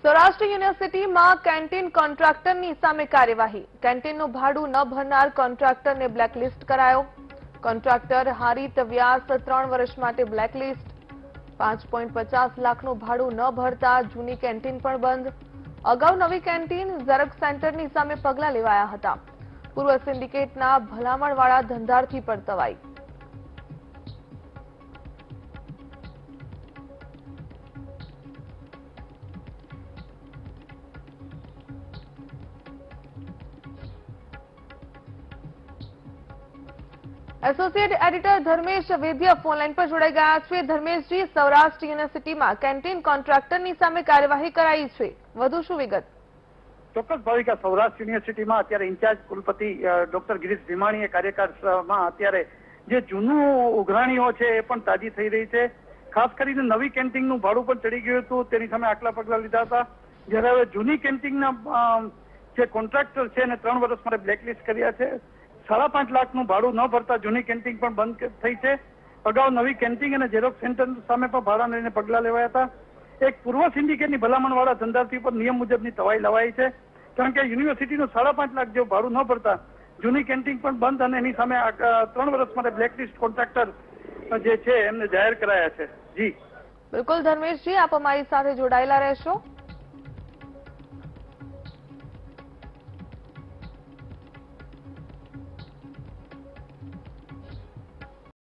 સૌરાષ્ટ્ર યુનિવર્સિટીમાં કેન્ટીન કોન્ટ્રાક્ટરની સામે કાર્યવાહી। કેન્ટીનનું ભાડું ન ભરનાર કોન્ટ્રાક્ટરને બ્લેકલિસ્ટ કરાયો। કોન્ટ્રાક્ટર હારિત વ્યાસ 3 વર્ષ માટે બ્લેકલિસ્ટ। 5.50 લાખનું ભાડું ન ભરતા જૂની કેન્ટીન પણ બંધ। અગાઉ નવી કેન્ટીન ઝરક સેન્ટરની સામે પગલાં લેવાયા હતા। પૂર્વ સિન્ડિકેટના ભલામણવાળા ધંધાર્થી પર તવાઈ। Associate editor Dharmesh Vaidya phone line પર જોડાઈ ગયા છે। ધર્મેશજી, સૌરાષ્ટ્ર યુનિવર્સિટીમાં કેન્ટીન કોન્ટ્રાક્ટરની સામે કાર્યવાહી કરાઈ છે, વધુ શું વિગત? ચોક્કસ ભાવિકા, સૌરાષ્ટ્ર યુનિવર્સિટીમાં અત્યારે ઇન્ચાર્જ કુલપતિ ડોક્ટર ગિરીશ ભીમાણીએ કાર્યકાળમાં અત્યારે જે જૂનું ઉઘરાણીઓ છે એ પણ તાજી થઈ રહી છે। ખાસ કરીને નવી કેન્ટીનનું ભાડું પણ ચડી ગયું હતું, તેની સામે આટલા પગલા લીધા હતા। જ્યારે હવે જૂની કેન્ટીનના જે કોન્ટ્રાક્ટર છે એને 3 વર્ષ માટે બ્લેકલિસ્ટ કર્યા છે। 5.5 લાખનું ભાડું ન ભરતા જૂની કેન્ટીન પણ બંધ થઈ છે। અગાઉ નવી કેન્ટીન અને ઝેરોક્સ સેન્ટર સામે પણ ભાડા લઈને પગલાં લેવાયા હતા। એક પૂર્વ સિન્ડિકેટની ભલામણવાળા ધંધાર્થી પર નિયમ મુજબની તવાઈ લવાઈ છે, કારણ કે યુનિવર્સિટીનું 5.5 લાખ જેવું ભાડું ન ભરતા જૂની કેન્ટીન પણ બંધ અને એની સામે 3 વર્ષ માટે બ્લેકલિસ્ટ કોન્ટ્રાક્ટર જે છે એમને જાહેર કરાયા છે। જી બિલકુલ ધર્મેશજી, આપ અમારી સાથે જોડાયેલા રહેશો।